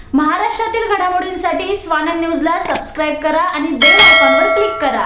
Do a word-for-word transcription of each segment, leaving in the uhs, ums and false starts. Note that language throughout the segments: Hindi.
महाराष्ट्रातील घडामोडींसाठी स्वानंद न्यूजला सबस्क्राइब करा आणि बेल आयकॉनवर क्लिक करा।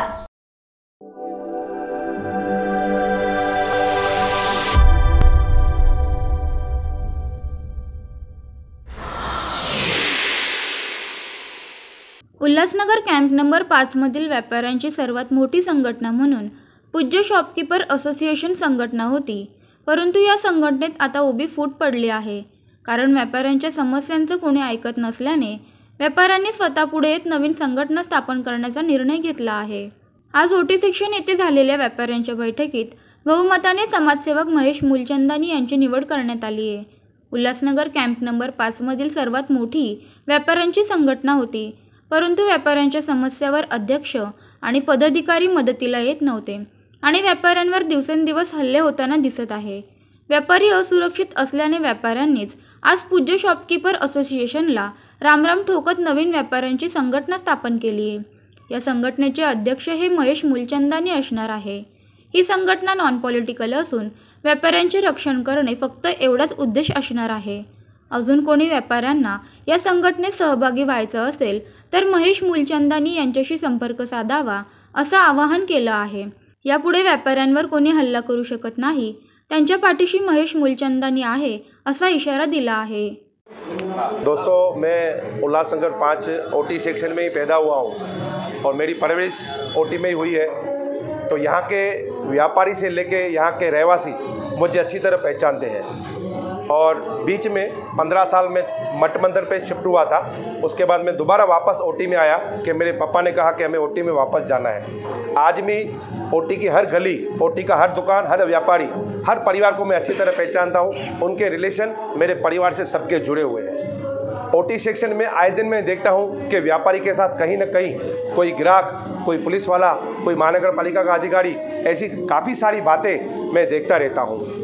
उल्हासनगर कॅम्प नंबर पाच मधील व्यापाऱ्यांची सर्वात मोठी संघटना म्हणून पूज्य शॉपकीपर असोसिएशन संघटना होती, परंतु या संघटनेत आता उभी फूट पडली आहे। कारण व्यापाऱ्यांच्या समस्यांचं कोणी ऐकत नसल्याने व्यापाऱ्यांनी स्वतःपुढे येत नवीन संघटना स्थापन करण्याचा निर्णय घेतला आहे। आज ओटी सेक्शन येथे झालेल्या व्यापाऱ्यांच्या बैठकीत बहुमताने समाजसेवक महेश मूलचंदानी यांची निवड करण्यात आली आहे। उल्हासनगर कॅम्प नंबर पाच मधील सर्वात मोठी व्यापाऱ्यांची संघटना होती, परंतु व्यापाऱ्यांच्या समस्यावर अध्यक्ष आणि पदाधिकारी मदतीला येत नव्हते आणि व्यापाऱ्यांवर दिवसेंदिवस हल्ले होताना दिसत आहे। व्यापारी असुरक्षित असल्याने व्यापाऱ्यांनीच आज पूज्य शॉपकीपर असोसिएशनला रामराम ठोकत नवीन व्यापाऱ्यांची संघटना स्थापन केली आहे। या संघटनेचे अध्यक्ष हे महेश मूलचंदानी असणार आहे। ही संघटना नॉन पॉलिटिकल असून व्यापाऱ्यांचे रक्षण करणे फक्त एवढाच उद्देश असणार आहे। अजून कोणी व्यापाऱ्यांना या संघटनेत सहभागी व्हायचं असेल तर महेश मूलचंदानी यांच्याशी संपर्क साधावा असं आवाहन केलं आहे। यापुढे व्यापाऱ्यांवर कोणी हल्ला करू शकत नाही, त्यांच्या पाठीशी महेश मूलचंदानी आहे असा इशारा दिला है। दोस्तों, मैं उल्लासनगर पाँच ओटी सेक्शन में ही पैदा हुआ हूँ और मेरी परवरिश ओटी में ही हुई है, तो यहाँ के व्यापारी से लेके यहाँ के रहवासी मुझे अच्छी तरह पहचानते हैं। और बीच में पंद्रह साल में मठ मंदिर पे शिफ्ट हुआ था, उसके बाद मैं दोबारा वापस ओटी में आया कि मेरे पापा ने कहा कि हमें ओटी में वापस जाना है। आज भी ओटी की हर गली, ओटी का हर दुकान, हर व्यापारी, हर परिवार को मैं अच्छी तरह पहचानता हूँ। उनके रिलेशन मेरे परिवार से सबके जुड़े हुए हैं। ओटी सेक्शन में आए दिन मैं देखता हूँ कि व्यापारी के साथ कहीं ना कहीं कोई ग्राहक, कोई पुलिस वाला, कोई महानगर पालिका का अधिकारी, ऐसी काफ़ी सारी बातें मैं देखता रहता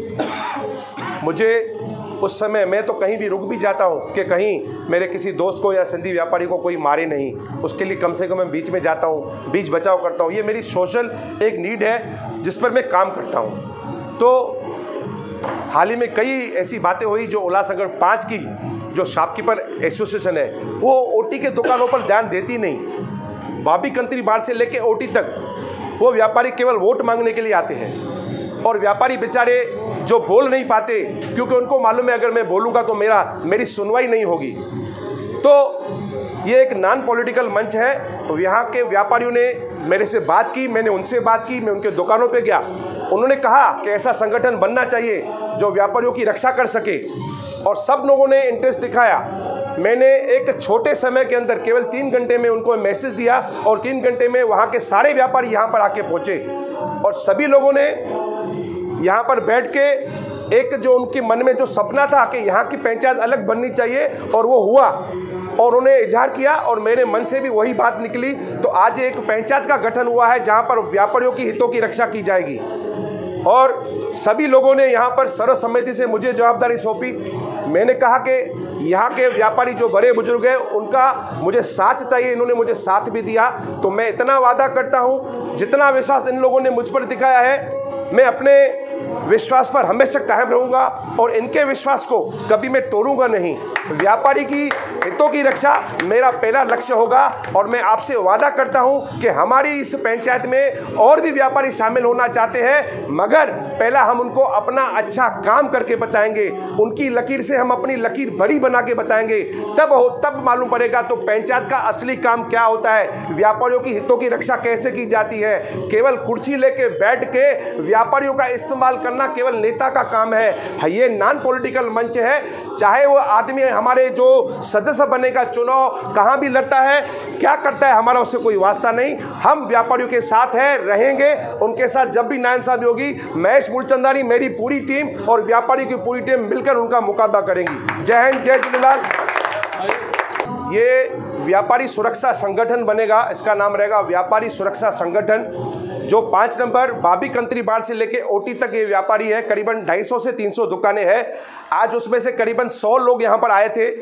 हूँ। मुझे उस समय मैं तो कहीं भी रुक भी जाता हूँ कि कहीं मेरे किसी दोस्त को या सिंधी व्यापारी को कोई मारे नहीं, उसके लिए कम से कम मैं बीच में जाता हूँ, बीच बचाव करता हूँ। ये मेरी सोशल एक नीड है जिस पर मैं काम करता हूँ। तो हाल ही में कई ऐसी बातें हुई जो उल्लासनगर पाँच की जो शॉपकीपर एसोसिएशन है वो ओटी के दुकानों पर ध्यान देती नहीं। बाबी कंत्री बार से लेके ओटी तक वो व्यापारी केवल वोट मांगने के लिए आते हैं और व्यापारी बेचारे जो बोल नहीं पाते क्योंकि उनको मालूम है अगर मैं बोलूँगा तो मेरा मेरी सुनवाई नहीं होगी। तो ये एक नॉन पॉलिटिकल मंच है। यहाँ के व्यापारियों ने मेरे से बात की, मैंने उनसे बात की, मैं उनके दुकानों पे गया। उन्होंने कहा कि ऐसा संगठन बनना चाहिए जो व्यापारियों की रक्षा कर सके और सब लोगों ने इंटरेस्ट दिखाया। मैंने एक छोटे समय के अंदर केवल तीन घंटे में उनको मैसेज दिया और तीन घंटे में वहाँ के सारे व्यापारी यहाँ पर आके पहुँचे और सभी लोगों ने यहाँ पर बैठ के एक जो उनके मन में जो सपना था कि यहाँ की पंचायत अलग बननी चाहिए और वो हुआ और उन्होंने इजहार किया और मेरे मन से भी वही बात निकली। तो आज एक पंचायत का गठन हुआ है जहाँ पर व्यापारियों की हितों की रक्षा की जाएगी और सभी लोगों ने यहाँ पर सर्वसम्मति से मुझे जवाबदारी सौंपी। मैंने कहा कि यहाँ के व्यापारी जो बड़े बुजुर्ग हैं उनका मुझे साथ चाहिए, इन्होंने मुझे साथ भी दिया। तो मैं इतना वादा करता हूँ, जितना विश्वास इन लोगों ने मुझ पर दिखाया है मैं अपने विश्वास पर हमेशा कायम रहूँगा और इनके विश्वास को कभी मैं तोड़ूंगा नहीं। व्यापारी की हितों की रक्षा मेरा पहला लक्ष्य होगा और मैं आपसे वादा करता हूं कि हमारी इस पंचायत में और भी व्यापारी शामिल होना चाहते हैं, मगर पहला हम उनको अपना अच्छा काम करके बताएंगे, उनकी लकीर से हम अपनी लकीर बड़ी बना के बताएंगे, तब हो तब मालूम पड़ेगा तो पंचायत का असली काम क्या होता है, व्यापारियों की हितों की रक्षा कैसे की जाती है। केवल कुर्सी लेके बैठ के व्यापारियों का इस्तेमाल करना केवल नेता का काम है। ये नॉन पॉलिटिकल मंच है, चाहे वो आदमी हमारे जो सदस्य बनेगा, चुनाव कहाँ भी लड़ता है, क्या करता है, हमारा उससे कोई वास्ता नहीं। हम व्यापारियों के साथ हैं, रहेंगे उनके साथ। जब भी नाइंसाफी होगी, महेश मूलचंदानी, मेरी पूरी टीम और व्यापारियों की पूरी टीम मिलकर उनका मुकाबला करेंगी। जय हिंद, जय झूलेलाल। ये व्यापारी सुरक्षा संगठन बनेगा, इसका नाम रहेगा व्यापारी सुरक्षा संगठन, जो पाँच नंबर बाबी कंत्री बाड़ से लेके ओटी तक ये व्यापारी है। करीबन ढाई सौ से तीन सौ दुकानें हैं। आज उसमें से करीबन सौ लोग यहाँ पर आए थे।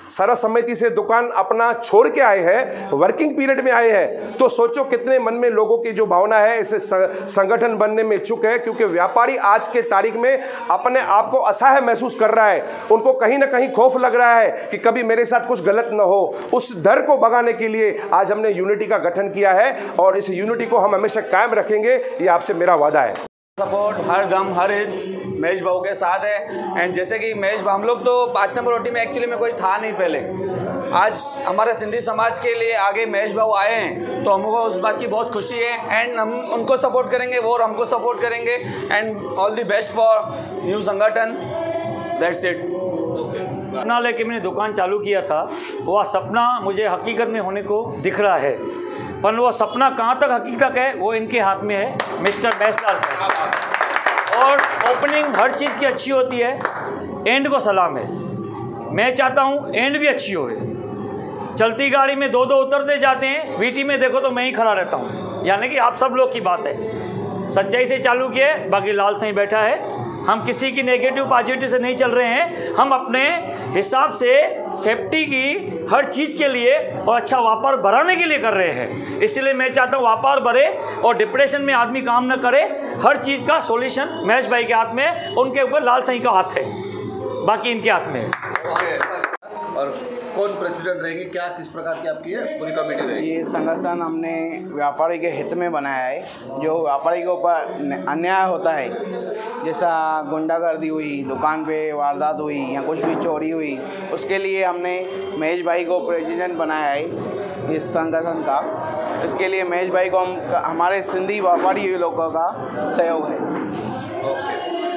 सर्वसम्मति से दुकान अपना छोड़ के आए हैं, वर्किंग पीरियड में आए हैं, तो सोचो कितने मन में लोगों की जो भावना है इसे संगठन बनने में इच्छुक है। क्योंकि व्यापारी आज के तारीख में अपने आप को असहाय महसूस कर रहा है, उनको कहीं ना कहीं खौफ लग रहा है कि कभी मेरे साथ कुछ गलत न हो। उस डर को भगाने के लिए आज हमने यूनिटी का गठन किया है और इस यूनिटी को हम हमेशा कायम रखेंगे, ये आपसे मेरा वादा है। सपोर्ट हर दम हर हित महेश भाऊ के साथ है। एंड जैसे कि महेश हम लोग तो पाँच नंबर ओटी में एक्चुअली में कोई था नहीं पहले, आज हमारे सिंधी समाज के लिए आगे महेश भाऊ आए हैं तो हमको उस बात की बहुत खुशी है। एंड हम उनको सपोर्ट करेंगे, वो और हमको सपोर्ट करेंगे। And all the best for new संगठन, दैट्स इट। सपना लेके मैंने दुकान चालू किया था, वह सपना मुझे हकीकत में होने को दिख रहा है, पर वो सपना कहाँ तक हकीकत है वो इनके हाथ में है, मिस्टर बैसलाल का। और ओपनिंग हर चीज़ की अच्छी होती है, एंड को सलाम है। मैं चाहता हूँ एंड भी अच्छी होवे। चलती गाड़ी में दो दो उतरते जाते हैं, वीटी में देखो तो मैं ही खड़ा रहता हूँ, यानी कि आप सब लोग की बात है। सच्चाई से चालू किए, बाकी लाल सही बैठा है। हम किसी की नेगेटिव पॉजिटिव से नहीं चल रहे हैं, हम अपने हिसाब से सेफ्टी की हर चीज़ के लिए और अच्छा व्यापार बढ़ाने के लिए कर रहे हैं। इसलिए मैं चाहता हूँ व्यापार बढ़े और डिप्रेशन में आदमी काम न करे। हर चीज़ का सॉल्यूशन महेश भाई के हाथ में है, उनके ऊपर लाल सही का हाथ है, बाकी इनके हाथ में है। और कौन प्रेसिडेंट रहेंगे, क्या किस प्रकार की आपकी है पूरी कमेटी रहेगी? ये संगठन हमने व्यापारी के हित में बनाया है। जो व्यापारी के ऊपर अन्याय होता है, जैसा गुंडागर्दी हुई, दुकान पे वारदात हुई या कुछ भी चोरी हुई, उसके लिए हमने महेश भाई को प्रेसिडेंट बनाया है इस संगठन का। इसके लिए महेश भाई को हम हमारे सिंधी व्यापारी लोगों का सहयोग है।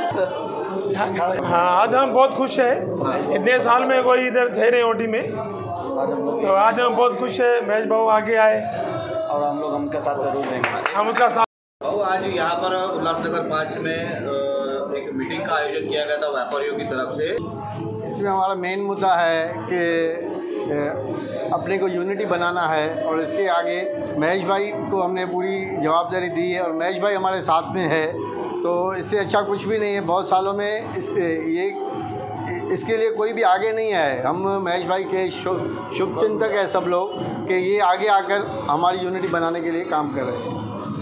हाँ, आज हम बहुत खुश हैं। इतने साल में कोई इधर थे नहीं ओटी में, तो आज हम बहुत खुश है महेश भाऊ आगे आए और हम लोग उनके साथ जरूर देंगे, हम उसका साथ। भाऊ आज यहाँ पर उल्लासनगर पाँच में एक मीटिंग का आयोजन किया गया था व्यापारियों की तरफ से। इसमें हमारा मेन मुद्दा है कि अपने को यूनिटी बनाना है और इसके आगे महेश भाई को हमने पूरी जवाबदारी दी है और महेश भाई हमारे साथ में है, तो इससे अच्छा कुछ भी नहीं है। बहुत सालों में इस ये इसके लिए कोई भी आगे नहीं है। हम महेश भाई के शुभ चिंतक है सब लोग कि ये आगे आकर हमारी यूनिटी बनाने के लिए काम कर रहे हैं।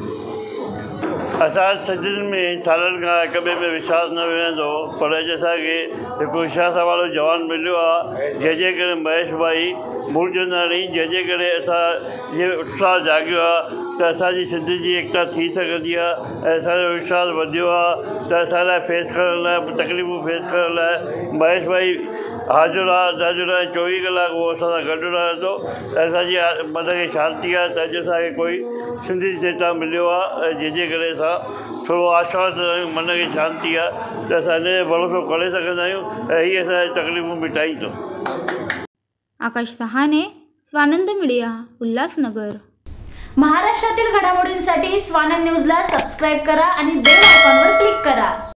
असां सचिन में सालनि खां हिक ॿिए में विश्वास न वेंदो, पर जैसा कि हिकु विश्वास वारो जवान मिलियो आहे, जंहिंजे करे महेश भाई मूलचंदाणी, जंहिंजे करे असां ये उत्साह जागियो आहे त असांजी सिंधी जी एकता थी सघंदी आहे ऐं असांजो विश्वास वधियो आहे त असां लाइ फेस करण लाइ तकलीफ़ूं फेस करण लाइ महेश भाई हाज़ुर आहे। हाज़ुर आहे, चोवीह कलाक उहो असां सां गॾु रहंदो ऐं असांजी मन खे शांती आहे त अॼु असांखे कोई सिंधी नेता मिलियो आहे ऐं जंहिंजे करे असां थोरो आश्वास आहियूं, मन खे शांती आहे त असां हिन जो भरोसो करे सघंदा आहियूं ऐं हीअ असांजी तकलीफ़ूं मिटाईंदो। आकाश सहाने, स्वानंद मीडिया, उल्हासनगर। महाराष्ट्रातील घडामोडींसाठी स्वानंद न्यूजला सबस्क्राईब करा आणि बेल आयकॉनवर क्लिक करा।